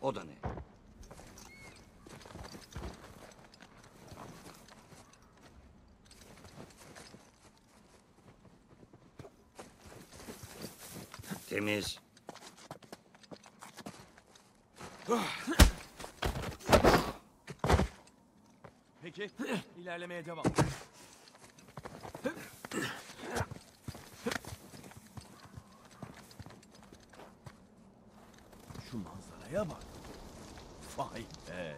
O da ne? Temiz. Peki, ilerlemeye devam. Şu manzaraya bak. Vay be.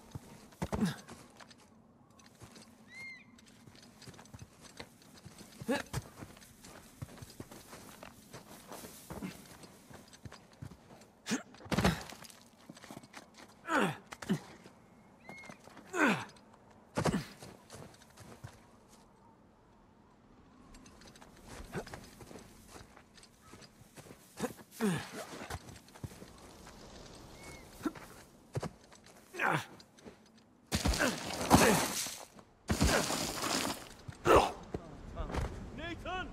Nathan!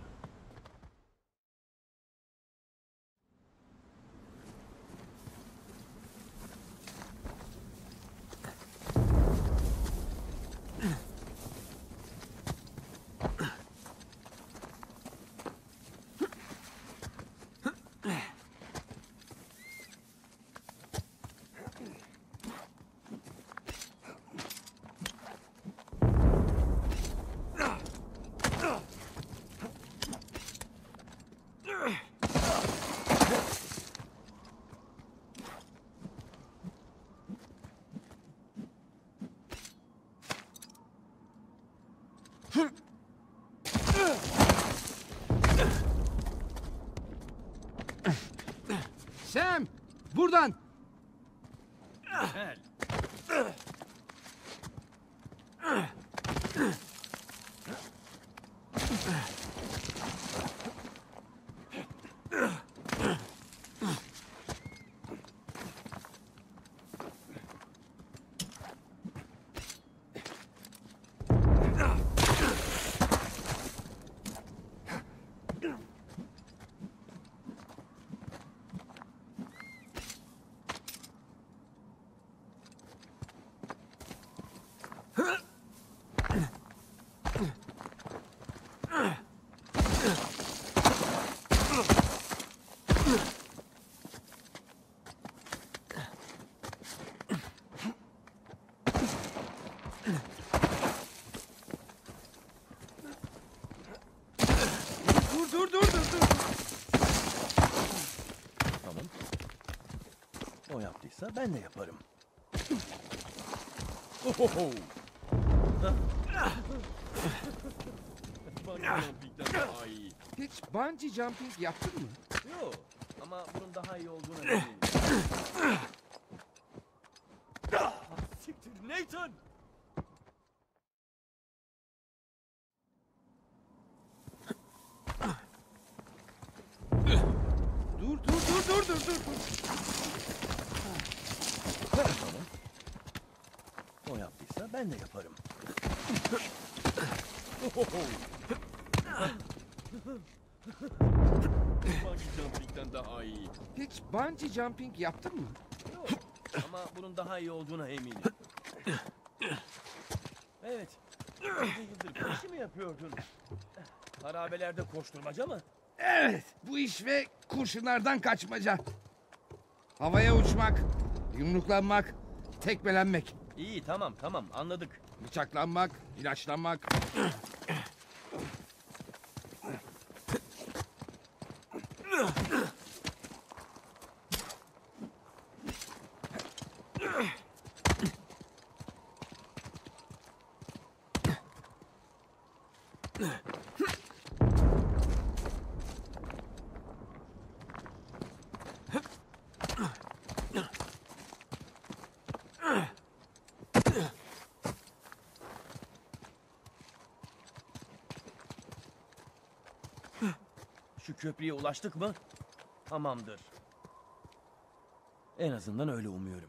Sam! Buradan! Gel. Dur. Tamam. O yaptıysa ben de yaparım. Ohoho! Bungee jumping'den daha iyi. Hiç bungee jumping yaptın mı? Yok ama bunun daha iyi olduğuna eminim. Siktir Nathan! Dur. Tamam. O yaptıysa ben de yaparım. Bungee jumping'den daha iyi. Hiç bungee jumping yaptın mı? Yok ama bunun daha iyi olduğuna eminim. Evet. Uzun yıldır bu işi mi yapıyordun? Harabelerde koşturmaca mı? Evet, bu iş ve kurşunlardan kaçmaca. Havaya uçmak, yumruklanmak, tekmelenmek, İyi tamam anladık. bıçaklanmak, ilaçlanmak. Şu köprüye ulaştık mı? Tamamdır. En azından öyle umuyorum.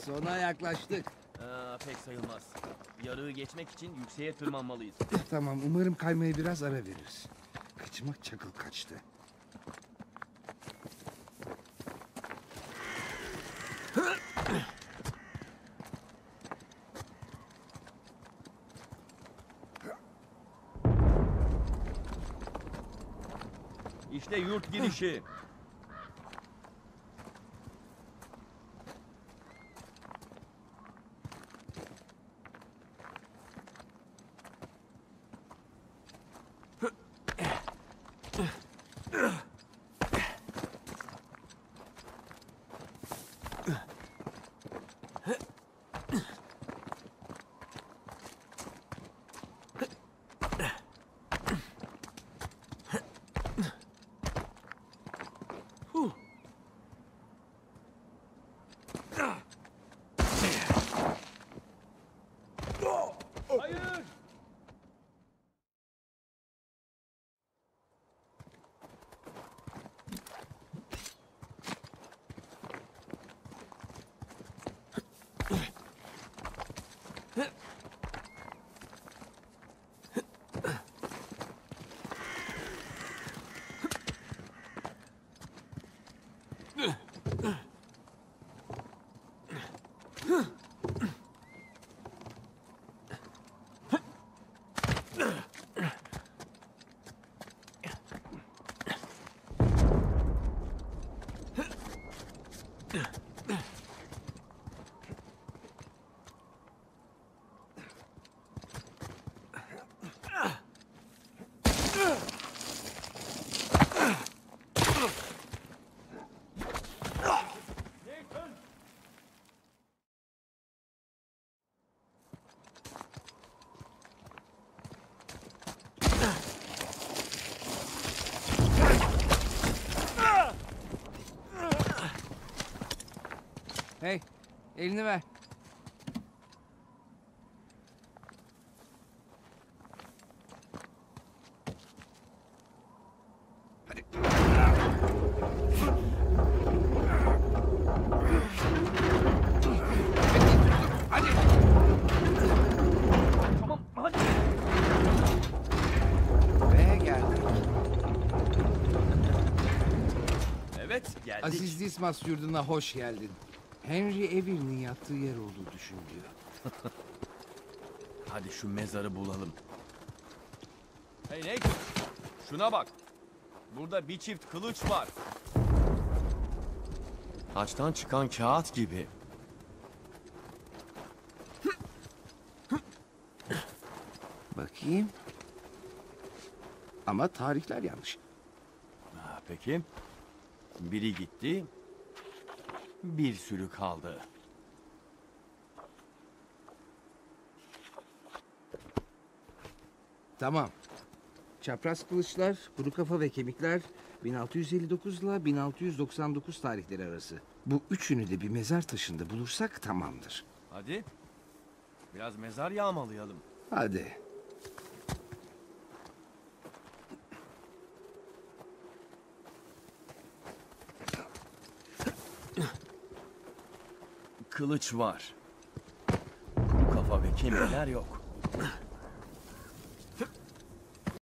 Sona yaklaştık. Pek sayılmaz. Yarığı geçmek için yükseğe tırmanmalıyız. Tamam, umarım kaymaya biraz ara veririz. Kıçıma çakıl kaçtı. İşte yurt girişi. Hayır! Hey, elini ver. Hadi. Tamam, hadi. Ve geldik. Evet, geldik. Aziz Dismas yurduna hoş geldin. Henry Everin'in yattığı yer olduğu düşünülüyor. Hadi şu mezarı bulalım. Hey Nathan, şuna bak. Burada bir çift kılıç var. Taçtan çıkan kağıt gibi. Bakayım. Ama tarihler yanlış. Peki. Biri gitti. Bir sürü kaldı. Tamam. Çapraz kılıçlar, kuru kafa ve kemikler 1659 ile 1699 tarihleri arası. Bu üçünü de bir mezar taşında bulursak tamamdır. Hadi. Biraz mezar yağmalayalım. Hadi. Kılıç var. Kuru kafa ve kemikler yok.